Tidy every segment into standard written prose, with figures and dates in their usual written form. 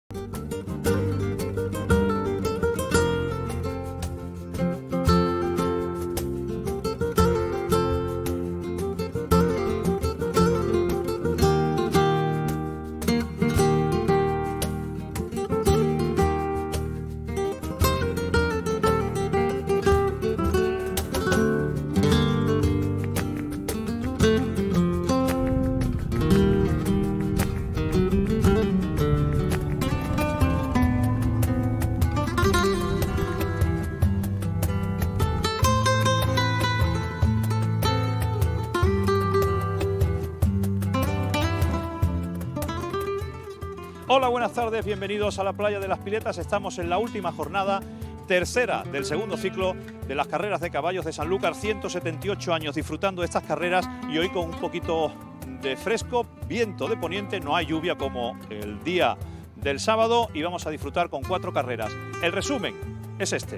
Hola, buenas tardes, bienvenidos a la playa de las Piletas. Estamos en la última jornada, tercera del segundo ciclo de las carreras de caballos de Sanlúcar. 178 años disfrutando de estas carreras y hoy con un poquito de fresco, viento de poniente, no hay lluvia como el día del sábado y vamos a disfrutar con 4 carreras. El resumen es este.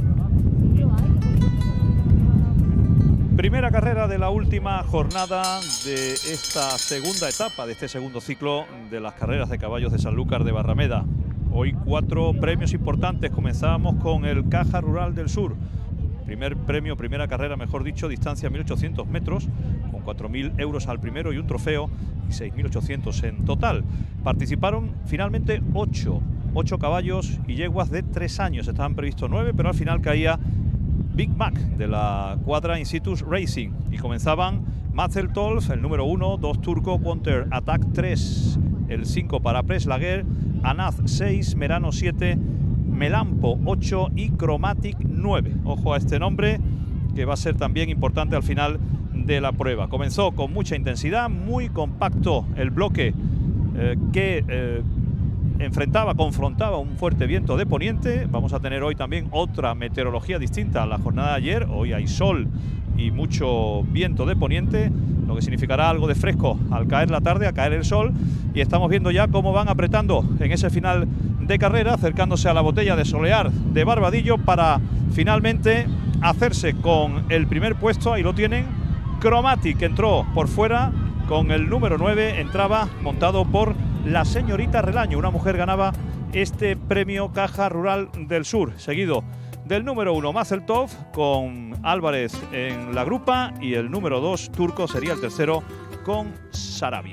Primera carrera de la última jornada de esta segunda etapa, de este segundo ciclo de las carreras de caballos de Sanlúcar de Barrameda. Hoy 4 premios importantes. Comenzábamos con el Caja Rural del Sur. Primer premio, primera carrera, mejor dicho, distancia 1.800 metros, con 4.000 euros al primero y un trofeo, y 6.800 en total. Participaron finalmente 8 caballos y yeguas de 3 años. Estaban previstos 9, pero al final caía Big Mac de la cuadra Institute Racing y comenzaban Mazel Tov, el número 1, 2 Turco, Counter Attack 3, el 5 para Preslager, Anaz 6, Merano 7, Melampo 8 y Chromatic 9. Ojo a este nombre que va a ser también importante al final de la prueba. Comenzó con mucha intensidad, muy compacto el bloque que confrontaba un fuerte viento de poniente. Vamos a tener hoy también otra meteorología distinta a la jornada de ayer. Hoy hay sol y mucho viento de poniente, lo que significará algo de fresco al caer la tarde, a caer el sol. Y estamos viendo ya cómo van apretando en ese final de carrera, acercándose a la botella de Solear de Barbadillo para finalmente hacerse con el primer puesto. Ahí lo tienen. Chromatic, que entró por fuera con el número 9, entraba montado por la señorita Relaño. Una mujer ganaba este premio Caja Rural del Sur, seguido del número 1 Mazel Tov con Álvarez en la grupa, y el número 2 Turco sería el tercero con Sarabia.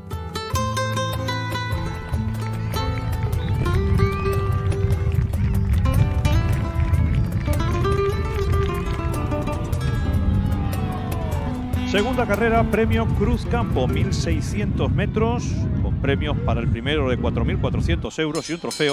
Segunda carrera, premio Cruz Campo, 1.600 metros, con premios para el primero de 4.400 euros y un trofeo,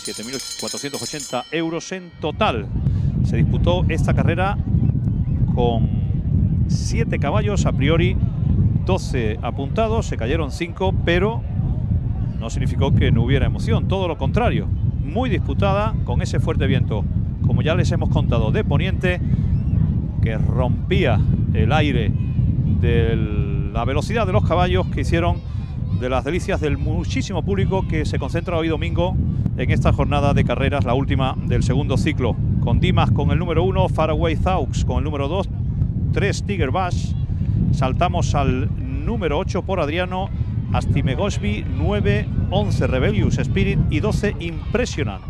7.480 euros en total. Se disputó esta carrera con 7 caballos, a priori 12 apuntados, se cayeron 5, pero no significó que no hubiera emoción, todo lo contrario. Muy disputada con ese fuerte viento, como ya les hemos contado, de poniente, que rompía el aire de la velocidad de los caballos, que hicieron de las delicias del muchísimo público que se concentra hoy domingo en esta jornada de carreras, la última del segundo ciclo, con Dimas con el número 1, Faraway Thaux con el número 2, 3 Tiger Bash, saltamos al número 8 por Adriano, Astime Gosby, 9, 11 Rebellious Spirit y 12 Impressionant.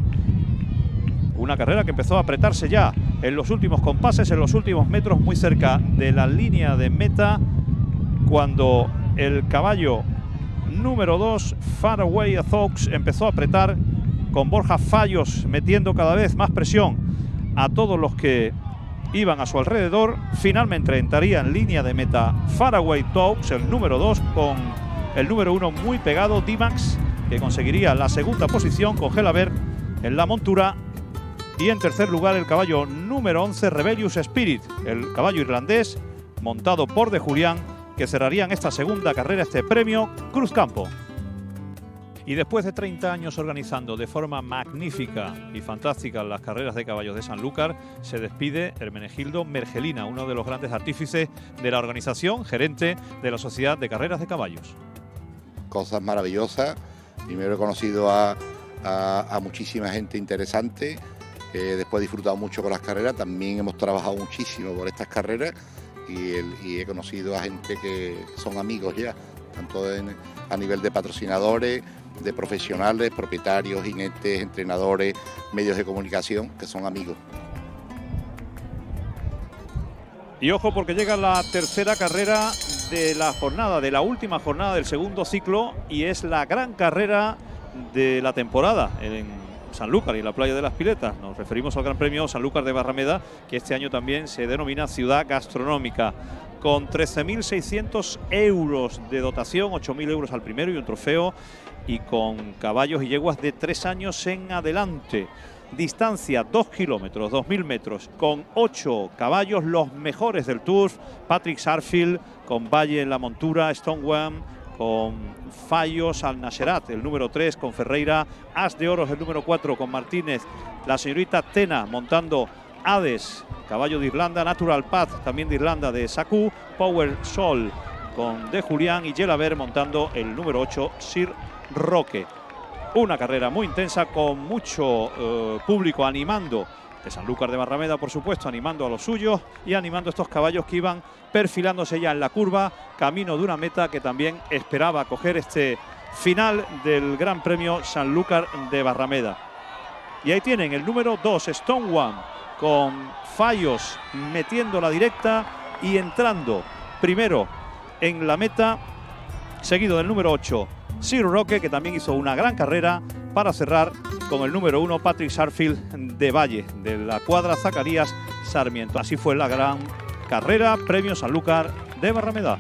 Una carrera que empezó a apretarse ya en los últimos compases, en los últimos metros, muy cerca de la línea de meta, cuando el caballo número 2, Faraway Thaux, empezó a apretar, con Borja Fallos metiendo cada vez más presión a todos los que iban a su alrededor. Finalmente entraría en línea de meta Faraway Thaux, el número 2, con el número 1 muy pegado, D-Max, que conseguiría la segunda posición con Gelabert en la montura. Y en tercer lugar el caballo número 11, Rebellious Spirit, el caballo irlandés montado por De Julián, que cerrarían esta segunda carrera, este premio Cruz Campo. Y después de 30 años organizando de forma magnífica y fantástica las carreras de caballos de Sanlúcar, se despide Hermenegildo Mergelina, uno de los grandes artífices de la organización, gerente de la Sociedad de Carreras de Caballos. Cosas maravillosas. Primero he conocido a muchísima gente interesante. Después he disfrutado mucho con las carreras, también hemos trabajado muchísimo por estas carreras y he conocido a gente que son amigos ya, tanto a nivel de patrocinadores de profesionales, propietarios, jinetes, entrenadores, medios de comunicación, que son amigos. Y ojo, porque llega la tercera carrera de la jornada, de la última jornada del segundo ciclo, y es la gran carrera de la temporada en Sanlúcar y en la playa de las Piletas. Nos referimos al Gran Premio Sanlúcar de Barrameda, que este año también se denomina Ciudad Gastronómica, con 13.600 euros de dotación, 8.000 euros al primero y un trofeo, y con caballos y yeguas de 3 años en adelante. Distancia 2 kilómetros, 2.000 metros, con 8 caballos, los mejores del Tour. Patrick Sarfield con Valle en la montura, Stonewham con Fallos Al Nasherat, el número 3 con Ferreira, As de Oros el número 4 con Martínez, la señorita Tena montando Hades, caballo de Irlanda, Natural Path también de Irlanda de Saku, Power Sol con De Julián y Gelaber montando el número 8 Sir Roque. Una carrera muy intensa con mucho público animando, de Sanlúcar de Barrameda por supuesto, animando a los suyos y animando a estos caballos que iban perfilándose ya en la curva, camino de una meta que también esperaba coger este final del Gran Premio Sanlúcar de Barrameda. Y ahí tienen el número 2, Stonewham, con Fallos metiendo la directa y entrando primero en la meta, seguido del número 8, Sir Roque, que también hizo una gran carrera, para cerrar con el número 1, Patrick Sarfield de Valle, de la cuadra Zacarías Sarmiento. Así fue la gran carrera, Premio Sanlúcar de Barrameda.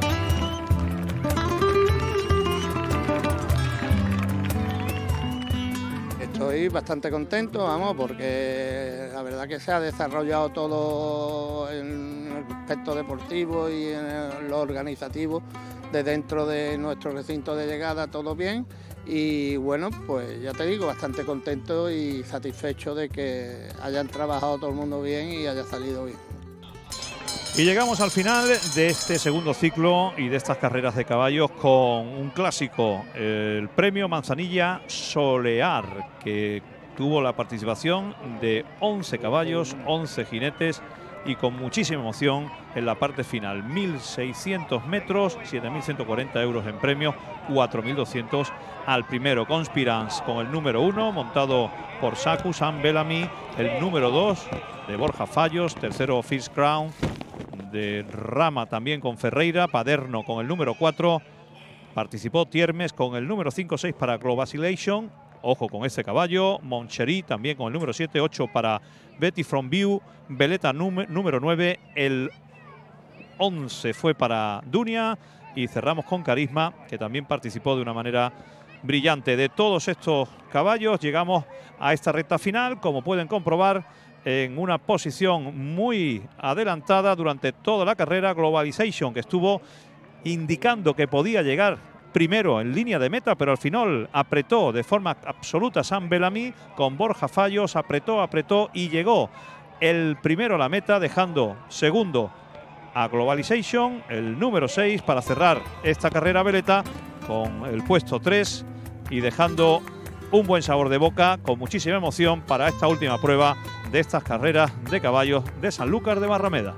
Estoy bastante contento, vamos, porque la verdad que se ha desarrollado todo en el aspecto deportivo y en lo organizativo de dentro de nuestro recinto de llegada, todo bien. Y bueno, pues ya te digo, bastante contento y satisfecho de que hayan trabajado todo el mundo bien y haya salido bien. Y llegamos al final de este segundo ciclo y de estas carreras de caballos con un clásico, el Premio Manzanilla Solear, que tuvo la participación de 11 caballos, 11 jinetes y con muchísima emoción en la parte final. 1.600 metros, 7.140 euros en premio, 4.200 al primero. Conspirance con el número 1, montado por Saku, Sam Bellamy, el número 2 de Borja Fallos, tercero First Crown de Rama también con Ferreira, Paderno con el número 4, participó Tiermes con el número 5-6 para Globacillation, ojo con este caballo, Moncherí también con el número 7-8 para Betty From View, Veleta número 9, el 11 fue para Dunia y cerramos con Carisma, que también participó de una manera brillante. De todos estos caballos llegamos a esta recta final, como pueden comprobar, en una posición muy adelantada durante toda la carrera. Globalization, que estuvo indicando que podía llegar primero en línea de meta, pero al final apretó de forma absoluta Sam Bellamy con Borja Fallos, apretó y llegó el primero a la meta, dejando segundo a Globalization, el número 6, para cerrar esta carrera veleta con el puesto 3 y dejando un buen sabor de boca, con muchísima emoción para esta última prueba de estas carreras de caballos de Sanlúcar de Barrameda.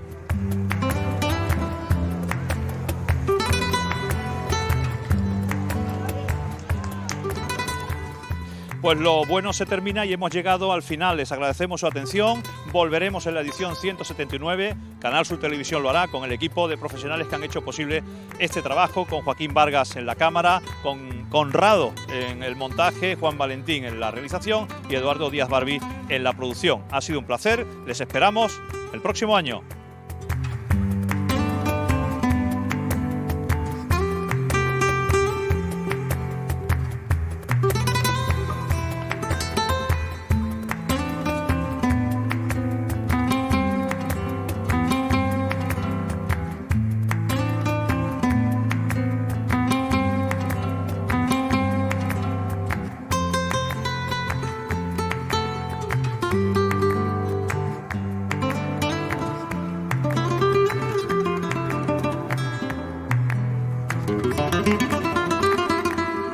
Pues lo bueno se termina y hemos llegado al final. Les agradecemos su atención. Volveremos en la edición 179. Canal Sur Televisión lo hará con el equipo de profesionales que han hecho posible este trabajo, con Joaquín Vargas en la cámara, con Conrado en el montaje, Juan Valentín en la realización y Eduardo Díaz Barbí en la producción. Ha sido un placer. Les esperamos el próximo año.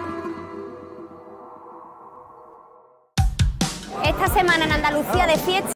Esta semana en Andalucía de fiesta.